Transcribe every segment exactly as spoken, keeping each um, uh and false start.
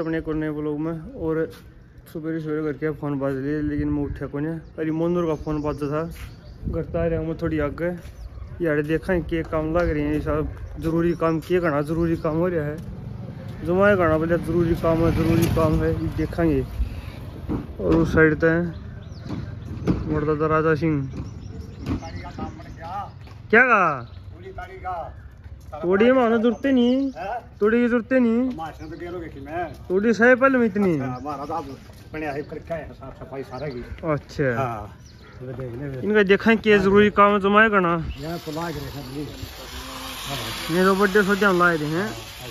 अपने एक नए ब्लॉग में। और सुबह सवेरे करके फ़ोन बाज लिए लेकिन मैं उठा को नहीं। अरे मोनूर का फ़ोन बाजा था करता रहा मैं थोड़ी आगे यार देखा के काम लग रही है सब जरूरी काम के करना जरूरी काम हो रहा है जमाए करना बोले जरूरी काम है जरूरी काम है देखेंगे। और उस साइड तय मोड़ता राजा सिंह क्या कहा थोड़ी मानो जुड़ते नहीं थोड़ी जुड़ते नहीं थोड़ी सही पल में इतनी अच्छा इनका देखा क्या जरूरी काम जमाए करना ये तो बर्थडे सोचे हम लाए थे हैं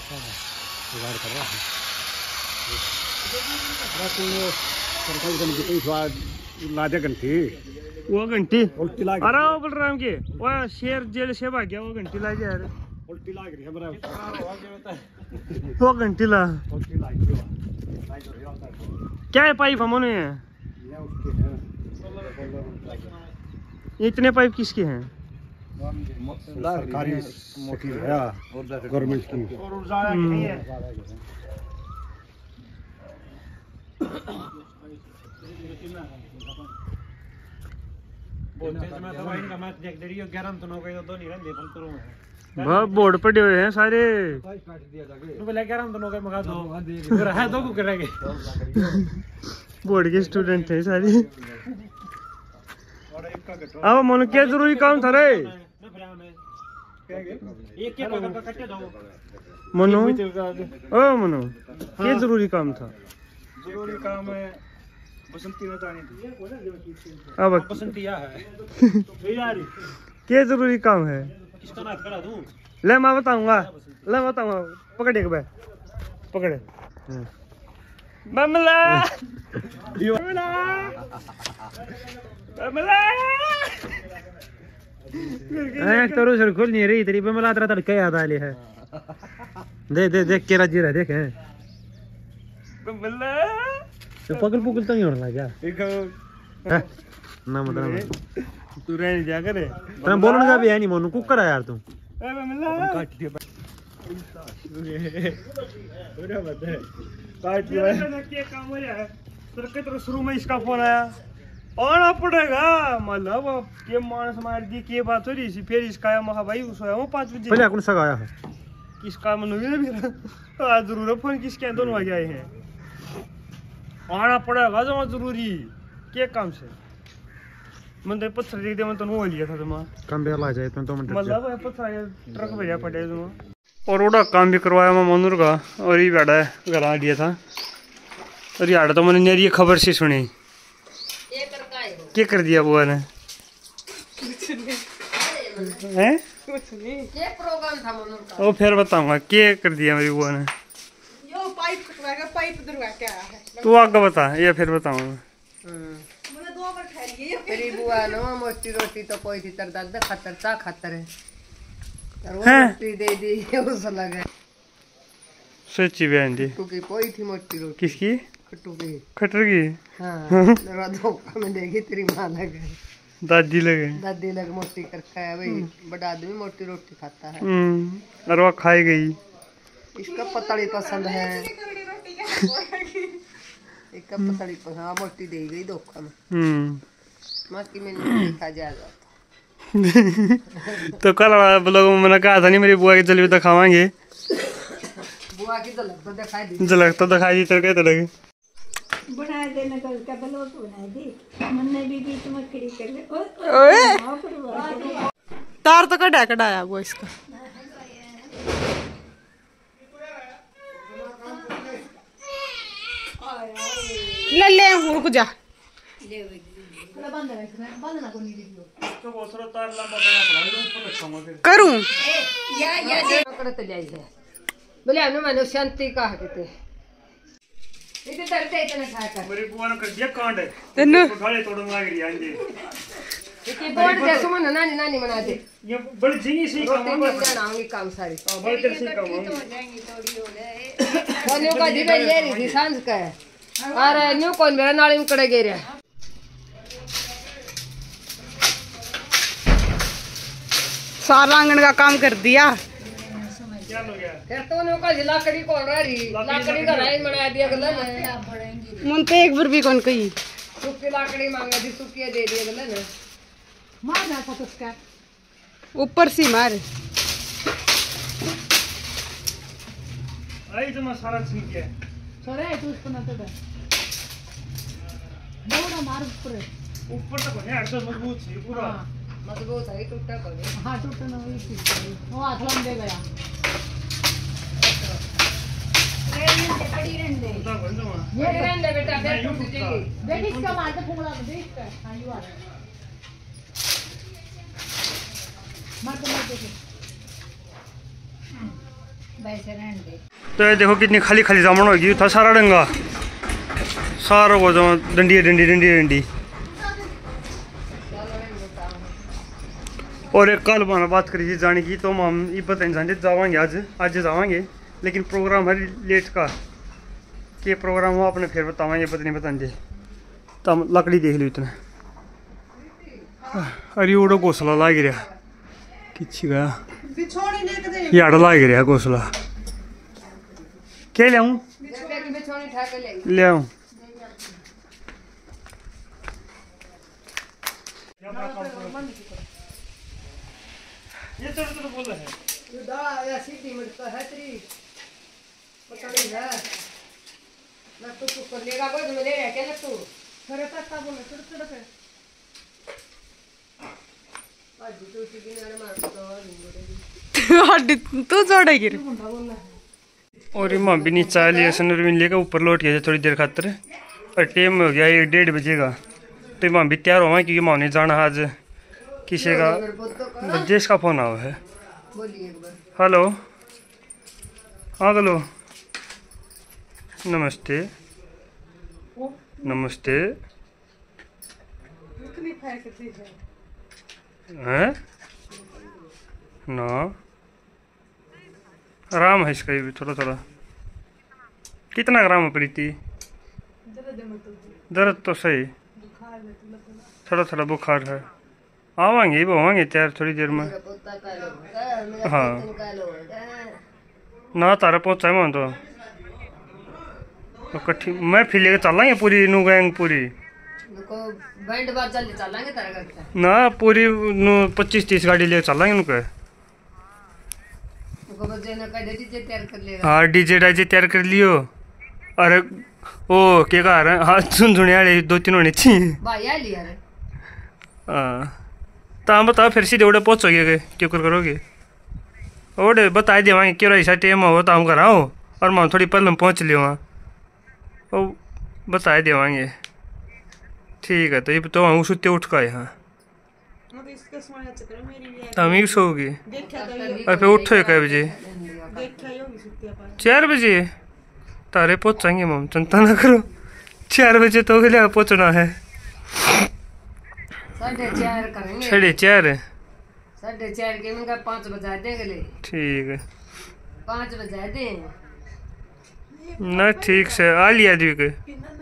घंटी वो घंटी अरे बलराम के वो शेर जेल से भाग गया वो घंटी ला गया यार उल्टी लाग रही है वो घंटी ला क्या है पाइप हम है इतने पाइप किसके हैं सरकारी गवर्नमेंट की बोर्ड पड़े हुए हैं सारे बोर्ड के स्टूडेंट थे सारे। अब मन क्या जरूरी काम था रे मनो ओ मनो क्या जरूरी काम था जरूरी काम है बसंती में जानी थी अब बसंती है क्या जरूरी काम है किसका नाम करा दूं ले मैं बताऊंगा ले बताऊंगा पकड़े के पकड़े बमला बमला बमला एक तो रोशन खोल नहीं रही तेरी बमला तेरा तड़का याद आ लिया है दे दे देख के राजी रहा देख है बमला तो पकड़ पुकड़ तो नहीं होना क्या देखो ना मतलब तू रहने जा करे तेरा बोलने का भी है नहीं मोनू कुकर है यार तू ए बमला काट दिया पूरा बता काट दिया क्या काम हो रहा है सरकत तो शुरू में इसका फोन आया आना पड़ेगा मतलब के मानस मार दी के बात हो रही थी फिर इसका आया महा भाई सोया हूँ पाँच बजे पहले कौन सा आया है किसका मन भी ना आज जरूर फोन किसके दोनों आगे आए हैं आना पड़ेगा जमा जरूरी क्या काम से मन तो पत्थर देख दे मन तो नो लिया था तुम काम भी ला जाए तो मिनट मतलब पत्थर ट्रक भेजा पड़े तुम और उड़ा काम भी करवाया मैं मनूर का और ये बैठा है घर आ दिया था और यार तो मैंने नेरी खबर से सुनी क्या कर दिया बुआ ने हैं प्रोग्राम था मनूर का वो फिर बताऊंगा क्या कर दिया मेरी बुआ ने यो पाइप कटवाएगा पाइप दरवा के आया है तू आगे बता ये फिर बताऊंगा मैंने दो बार खा लिए तेरी बुआ ना मोटी रोटी तो कोई थी तर दादा खतर ता खतर है वो रोटी दे दी उस लगे सच्ची बहन जी क्योंकि कोई थी मोटी रोटी किसकी खट्टू की खटर की हाँ मेरा धोखा में देखी तेरी माँ लगे दादी लगे दादी लगे मोटी कर खाया भाई बड़ा आदमी मोटी रोटी खाता है हम्म और वो खाई गई इसका पतली पसंद है इसका पतली पसंद हाँ मोटी दे गई धोखा में हम्म माँ की मैंने खा जाएगा तो कल ब्लॉग में मैंने कहा था नहीं मेरी बुआ की जलेबी तो खावांगे बुआ की झलक तो दिखाई दी झलक तो दिखाई दी तो कहते लगे बना देने का उसका ब्लॉग बना दी मैंने भी बीच में खड़ी कर ले तार तो कटा कटाया वो इसका ले ले रुक जा करूं बोले हमने मैंने शांति कहा कहते इतने डरते इतने खाया कर मेरी बुआ ने कर दिया कांड तेनु उठाले तोड़न लग रही आंजे इतने बोर्ड दे सुमन नानी नानी बना दे ये बड़ी जिंगी सी काम तीन दिन बनाऊंगी काम सारी बड़ी तेरे सी काम न्यू का जी ये नहीं सांझ का है अरे न्यू कौन मेरा नाली में कड़े गिर रहा सारा आंगन का काम कर दिया क्या हो गया? फिर तो उन्होंने कहा लाकड़ी कौन रही लाकड़ी का राइन बना दिया गला ने मन तो एक बार भी कौन कही सूखी लाकड़ी मांगा थी सूखी दे दिया गला ने मार ना था उसका ऊपर से मार आई तो मैं सारा छीन के छोरे तू उसको ना तो दे बोरा मार ऊपर ऊपर तक है अर्ध मजबूत थी पूरा मजबूत है टूटा कर हाँ टूटा ना वही चीज वो हाथ लंबे गया पड़ी रहने दे उतना बन जाओ ये रहने दे बेटा फिर टूट जाएगी देख इसका मार के फूंक लगा देख कर हाँ यू आ मार के मार के वैसे रहने दे। तो ये देखो कितनी खाली खाली जामुन होगी था सारा डंगा सारा वो जो डंडी डंडी डंडी डंडी और एक कल मैंने बात करी थी जाने की तो हम ये पता नहीं जानते जावांगे आज आज जावांगे लेकिन प्रोग्राम है लेट का के प्रोग्राम हो आपने फिर बतावांगे पता नहीं बताएंगे तो हम लकड़ी देख ली इतने अरे उड़ो घोसला लाग रहा किसी गया यार लाग रहा घोसला क्या लियाऊं ले आऊं ये तो तो बोल रहा है ये दा या सीधी मत है तेरी पता नहीं है ना तू तू कर लेगा कोई तो मेरे रह के ना तू खरे पत्ता बोले छोड़ छोड़ पे आज तो सीधी ने मार तो हड्डी तू जोड़ेगी और मां भी नीचे आ लिया सनर भी लेकर ऊपर लौट गया थोड़ी देर खातर और टाइम हो गया एक डेढ़ बजेगा तो मां भी तैयार हुआ क्योंकि मां ने जाना आज किसी का बजेश का फोन आया है हेलो हाँ हेलो नमस्ते नमस्ते हैं ना आराम है इसका भी थोड़ा थोड़ा कितना ग्राम है प्रीति दर्द तो सही थोड़ा थोड़ा बुखार है आवांगे वो आवांगे तैयार थोड़ी देर में हाँ ना तारा पहुँचा मैं तो कट्ठी मैं फिर लेके चलेंगे पूरी नु गैंग पूरी बैंड बाज जल्दी चलेंगे तारा करके ना पूरी नु पच्चीस तीस गाड़ी लेके चलेंगे उनके हाँ डीजे डाजे तैयार कर लियो अरे ओ क्या कह रहे हैं हाँ सुन सुने वाले दो तीन होने चाहिए हाँ तो हम बताओ फिर सीधे उड़े पहुँचोगे क्या कर करोगे ओडे बता देवांगे क्यों ऐसा टाइम हो तो हम कराओ और मैं थोड़ी पहले पहुँच लियो वहाँ ओ बता देवांगे ठीक है तो ये तो हम सुते उठ का यहाँ तो हम ही सोओगे और फिर उठो कै बजे चार बजे तारे पहुँचाएंगे मम चिंता ना करो चार बजे तो लिया पहुँचना है साढ़े चार करेंगे साढ़े चार साढ़े चार के मैं पाँच बजा देंगे ठीक है पाँच बजा दे ना ठीक से आ लिया दी के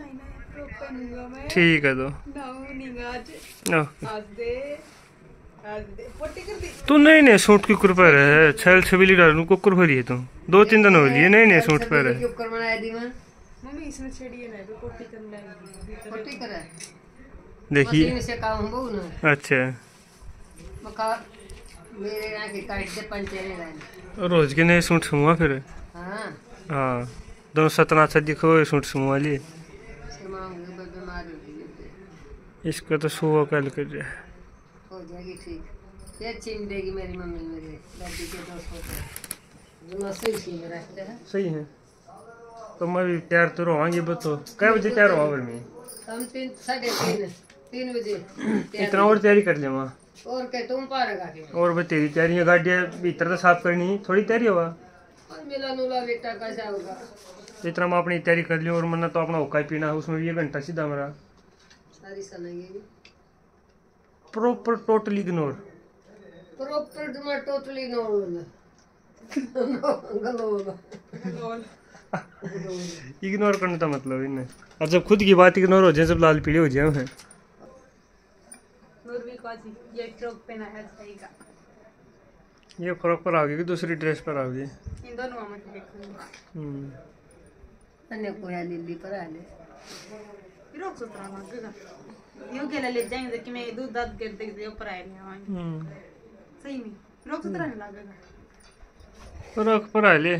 ठीक है तो तू नहीं नहीं सूट की कुर पर है छल छबीली डालू को कुर भरी है तुम दो तीन दिन हो लिए नहीं नहीं सूट पर है मम्मी इसने छेड़ी है ना तो पोटी करना है पोटी करे देखिए मशीन से काम हो ना अच्छा मका मेरे यहाँ के काट दे पंचे नहीं रहने रोज के नए सूट सुमुआ फिर हाँ हाँ दोनों सतना सा दिखो सूट सुमुआ लिए इसका तो सुबह कल कर रहा है हो जाएगी ठीक ये छीन देगी मेरी मम्मी मेरे दादी के दोस्त जो सही छीन रखते हैं सही है तो मैं भी तैयार तो रहोगे बतो कै बजे तैयार हुआ फिर मैं हम तीन साढ़े तीन तीन बजे इतना और तैयारी कर ले वहाँ और क्या तुम पारेगा के और बस तेरी तैयारी है गाड़ियाँ भीतर तो साफ करनी थोड़ी तैयारी हुआ और मिला नुला बेटा कैसा होगा इतना मैं अपनी तैयारी कर ली और मरना तो अपना होका ही पीना है उसमें भी एक घंटा सीधा मेरा सारी सुनाएंगे प्रॉपर टोटली इग्नोर प्रॉपर तुम्हारा टोटली नो इग्नोर करने का मतलब इन्हें और जब खुद की बात इग्नोर हो जाए जब लाल पीले हो जाए हैं ये ट्रक पे ना है सही का ये फ्रॉक पर आओगी कि दूसरी ड्रेस पर आओगी? इन दोनों में देखूंगी। हम्म अन्य को है लिल्ली पर आ ले फिर सुतरा लगेगा यूं के ले जाएंगे कि मैं दूध दाद कर दे दे ऊपर आए नहीं आएंगे। हम्म सही में फिर सुतरा नहीं लगेगा। फ्रॉक पर आ ले।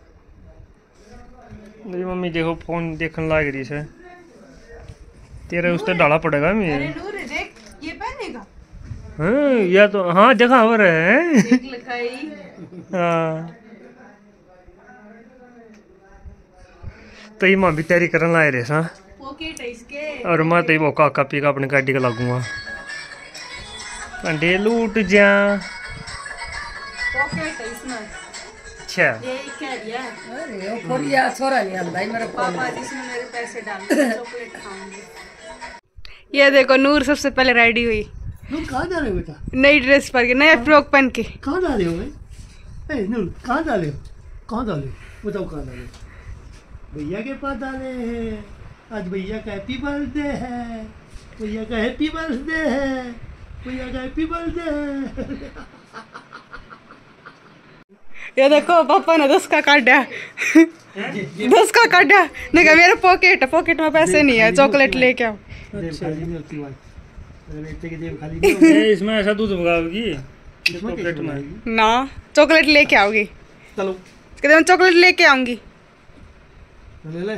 मेरी मम्मी देखो फोन देखने लग रही है। तेरे उस पर डाला पड़ेगा अरे मेरे। नूर देख ये पहनेगा। हाँ या तो हाँ देखा हो रहा है। देख लिखाई। हाँ तो ये मां भी तैयारी करने लाए रहे सा पॉकेट है इसके। और मैं तो वो काका पी का अपनी गाड़ी का लगूंगा अंडे लूट जा। पॉकेट है इसमें। अच्छा ये क्या दिया? अरे ओ कोरिया छोरा नहीं आंदा ही मेरा पापा जिसमें मेरे पैसे डाल चॉकलेट खाऊंगी। ये देखो नूर सबसे पहले रेडी हुई। नूर कहाँ जा रहे हो बेटा? नई ड्रेस पहन के नया फ्रॉक पहन के। कहाँ जा रहे हो भाई? ए नूर कहाँ जा रहे हो? कहाँ जा रहे हो? बताओ कहाँ जा रहे हो? भैया के पास जा रहे हैं। आज भैया का हैप्पी बर्थडे है। भैया का हैप्पी बर्थडे है। भैया का हैप्पी बर्थडे है। ये देखो पापा ने दस का काटा। दस का काटा नहीं कहा मेरा पॉकेट है पॉकेट में पैसे नहीं है चॉकलेट लेके आओ। जेब खाली नहीं होती भाई। अरे बेटे की जेब खाली नहीं होती। ये इसमें ऐसा दूध मंगाओगी इसमें पॉकेट में? ना चॉकलेट लेके आओगी। चलो कहते मैं चॉकलेट लेके आऊंगी। ले ले।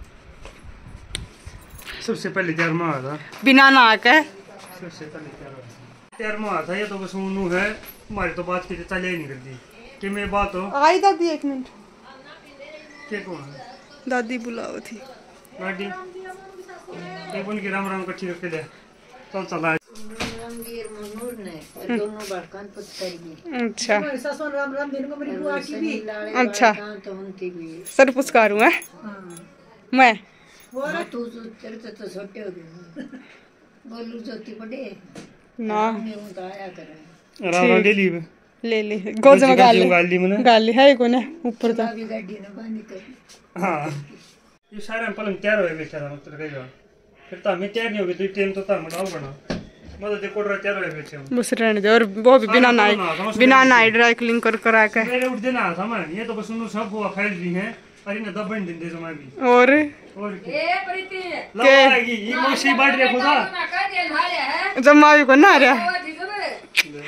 सबसे पहले तैयार में आया था। बिना ना के सबसे पहले तैयार हुआ तैयार में आया था। ये तो बस उन्नू है हमारी तो बात की चले ही नहीं करती कि मैं बात हो। आई दादी एक मिनट क्या कौन है? दादी बुलाओ थी। गाड़ी एक उनकी राम राम कच्ची रख के दे चल चला। रंगीर मनूर ने दोनों बड़कान पुत करेगी। अच्छा ससुर राम राम दिन को मेरी बुआ की भी अच्छा तो उनकी भी सर पुचकार हूँ मैं। हाँ, तू तो तेरे तो, तो छोटे हो गए। बोलू जोती पड़े ना मैं हूं तो आया करे। राम राम ले ली ले ले गोद में गाल ले गाल ली मैंने। गाल ले है कोने ऊपर था। अभी गाड़ी ने बांधी कर। हाँ ये सारे पलंग तैयार हो बेचारा मतलब कहेगा फिर तो हमें तैयार नहीं होगी तो टाइम तो तार बनाओ बना मतलब देखो कोटरा तैयार हो बेचे हम बस रहने दे और वो भी बिना नाई बिना नाई ड्राई क्लीन कर करा के। मेरे उठ देना था मैं ये तो बस उन्होंने सब हुआ फैल दी है अरे ना दबन दिन दे समय भी और और ए प्रीति लगाएगी ये मौसी बांट रे खुदा ना का दे भाले है जम्मा भी को ना रहा वो जी जबे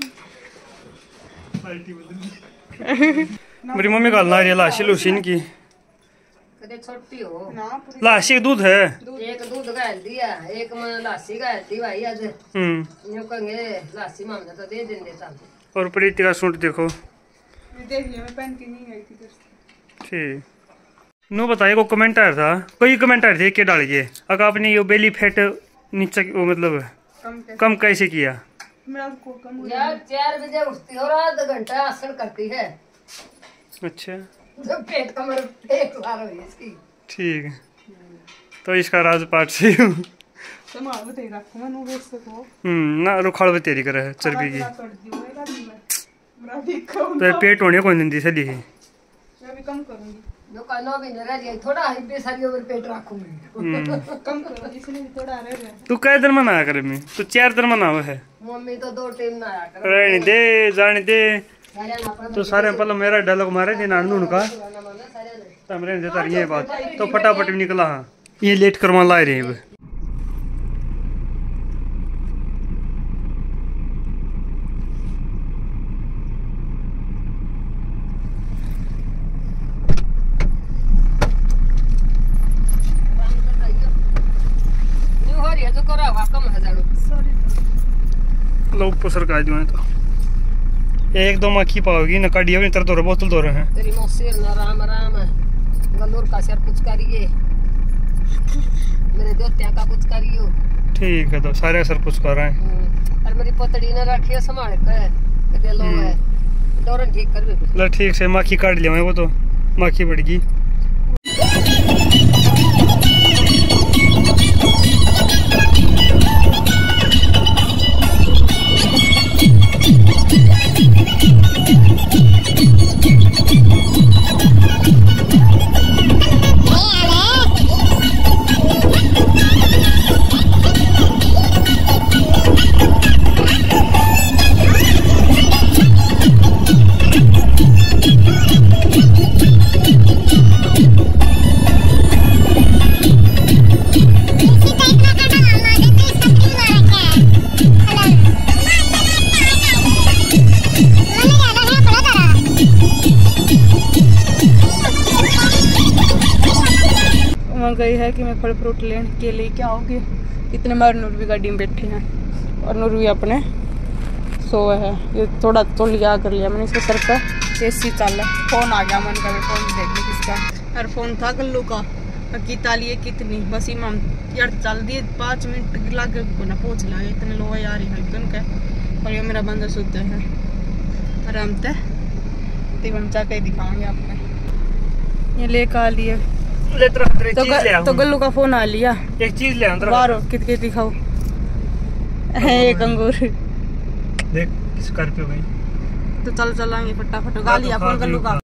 पार्टी बदल मेरी मम्मी का ला रही है लाशी लूसीन की कदे छोटी हो लाशी दूध है। एक दूध गाल दिया एक में लासी गाल दी भाई आज हम्म न्यू कहेंगे लासी मांगना तो दे देंगे साहब। और प्रीति का सूट देखो देख लिया मैं पहन के नहीं आई थी। ठीक नो बताइए को कमेंट आया था कोई कमेंट आया थे के डाल के अगर आपने ये बेली फैट नीचे वो मतलब कम कम कैसे किया? मेरा को कम यार चार बजे उठती हो और आधा घंटा आसन करती है अच्छा जब पेट कमर एक बार हो इसकी। ठीक है तो इसका राज पाठ से संभाल बते रखो मैं नो बेच सको। हम्म ना रुखाड़ में तेरी करे चर्बी की कर दियो मेरा भी मेरा भी कम तो पेट होने को नहीं दी सली है मैं भी कम करूंगी। जो कानो भी न रह जाए थोड़ा ही बेसारी ओवर पेट रखूंगी। कम करो इसलिए थोड़ा रह गया। तू कै दिन मना करे मैं तो चार दिन मना हुआ है मम्मी तो दो टाइम ना आया कर रहने दे जाने दे सारे ना पर तो सारे पहले मेरा डायलॉग मारे थे नानू का ना माने सारे ने तो हम रहने देता ये बात तो फटाफट निकला हाँ ये लेट करवा ला रहे हैं न्यू हो रही है तो करा हुआ कम हजारों लोग पुसर का जो है तो एक दो मक्खी पाओगी न काटिया भी तरह तो बोतल दो रहे हैं तेरी मौसी ना राम राम गलोर का सर कुछ करिए मेरे देवत्या का कुछ करियो। ठीक है तो सारे सर कुछ कर रहे हैं और मेरी पतड़ी ने रखी संभाल के कदे लो है दौरन ठीक कर भी लो ठीक से मक्खी काट लिया वो तो मक्खी बढ़गी। माँ गई है कि मैं फल फ्रूट लेने के लिए क्या होगी। इतने मार नूर भी गाड़ी में बैठे हैं और नूर भी अपने सोए है। ये थोड़ा तो लिया कर लिया मैंने इसके सर पर। एसी चल रहा, फोन आ गया, मन का फोन देखने किसका। और फोन था गल्लू का, गीता लिए कितनी बस इमाम यार चल दिए पाँच मिनट लग ना पहुँच ला इतने लोग यार हल्कन के। और ये मेरा बंदा सोते हैं आराम से तिवंचा के दिखाएंगे आपको। ये लेकर आ लिए ले तो चीज तो, ले ग, तो गल्लू का फोन आ लिया। एक चीज ले अंदर बाहर कित के दिखाओ एक अंगूर। देख स्कॉर्पियो गई तो चल चलाएंगे फटाफट। गा लिया फोन गल्लू का।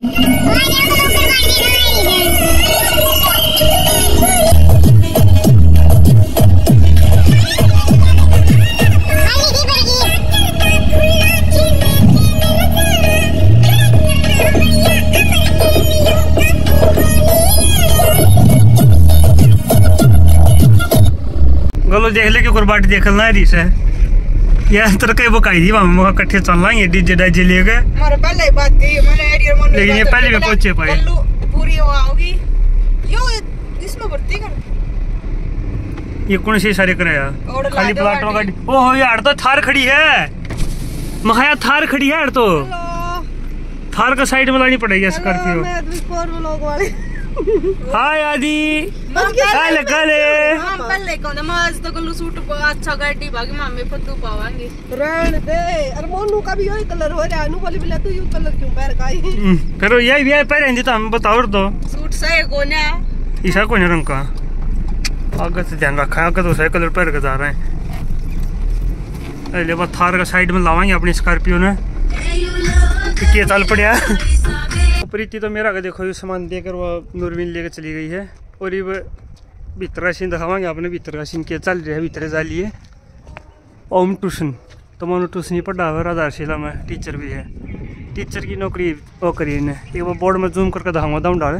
गलो देख ले कि कुर्बाटी देखलना है रीस है यार तेरे कई बकाई दी वहां मगा इकट्ठे चलना ये डीजे डाजे लेके। मारे पहले बात थी मैंने एडियर मन लेकिन ये पहले भी पहुंचे पाए गल्लू पूरी वो आओगी यो इसमें भर्ती कर। ये कौन सी सारे कराया खाली प्लाट में गाड़ी। ओहो यार तो थार खड़ी है मखाया थार खड़ी है यार तो थार का साइड में लानी पड़ेगी स्कॉर्पियो। मैं आदमी फोर व्लॉग वाले हाय आदि हाय लगले हम पहले कौन मस्त तो गल्लू सूट अच्छा गाड़ी भागी मम्मी फद्दू पावांगे रहन दे। अरे मोनू का भी यही कलर हो रहा है। अनु बोली बोला तू यू कलर क्यों पहन का है फिर यही भी पहन तो हम बताओ तो सूट सही कोने ऐसा कौन रंग का आगे से ध्यान रखा है। आगे तो सही कलर पहन के जा रहे हैं। पहले बात थार का साइड में लावाएंगे अपनी स्कॉर्पियो ने कि चल पड़ा। प्रीति तो मेरा देखो ये सामान देकर वो नूरवीन लेकर चली गई है। और ये भीतर का सीन दिखावाएंगे आपने भीतर का सीन क्या चल रहा है। भीतर जा लिए ओम ट्यूशन तो मैंने ट्यूशन ही पढ़ा हुआ आधारशिला में टीचर भी है। टीचर की नौकरी वो करी इन्हें एक बार बोर्ड में जूम करके दिखाऊंगा दम डाले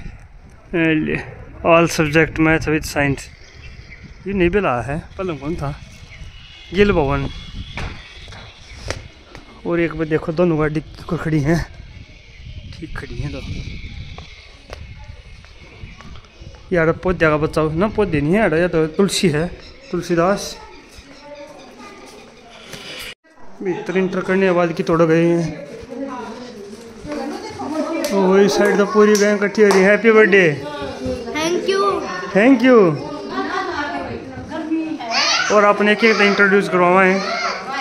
all subject math with science. ये नहीं बिला है पलंग कौन था गिल भवन। और एक बार देखो दोनों गाड़ी को खड़ी हैं ठीक खड़ी हैं तो यार पौधे का बचाओ ना पौधे नहीं है यार तो तुलसी है तुलसीदास। भीतर इंटर करने के बाद की तोड़ गए हैं। वही साइड तो पूरी गैंग इकट्ठी हो रही है। Happy birthday thank you thank you. और आपने एक एक इंट्रोड्यूस करवावा है।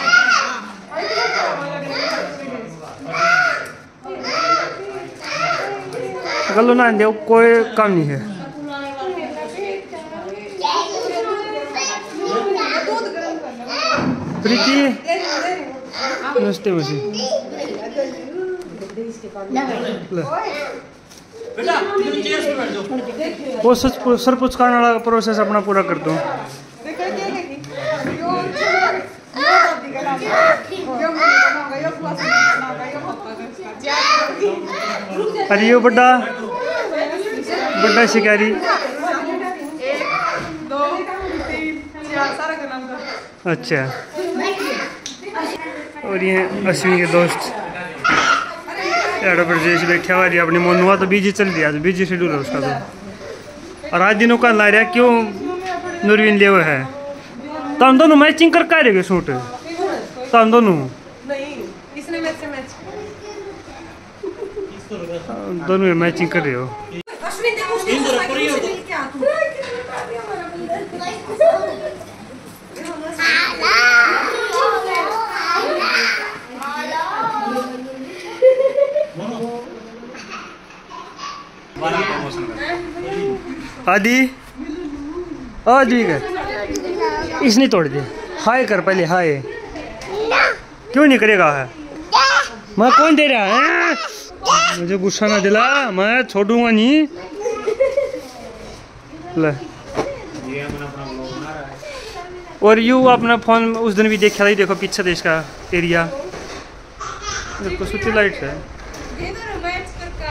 गलो ना दे कोई काम नहीं है। प्रीति नमस्ते मसी वो सच सर पुचकाने वाला प्रोसेस अपना पूरा कर दो। अरे यो बड़ा बड़ा शिकारी अच्छा। और ये अश्विन के दोस्त यार ब्रजेश बैठा हुआ है अपनी मोनुआ तो बिजी चल रही है। आज बिजी शेड्यूल है उसका तो। और आज दिनों का ला रहा क्यों नूरवीन ले हुआ है तो हम दोनों मैचिंग कर का रहे सूट तो हम दोनों इसने मैच से मैच दोनों मैचिंग कर रहे हो। आदि आज भी कर इसने तोड़ दिया। हाय कर पहले हाय क्यों नहीं करेगा है मैं कौन दे रहा है मुझे गुस्सा ना दिला मैं छोड़ूंगा नहीं। ले और यू अपना फोन उस दिन भी देखा था देखो पीछे देश का एरिया देखो सुची लाइट है।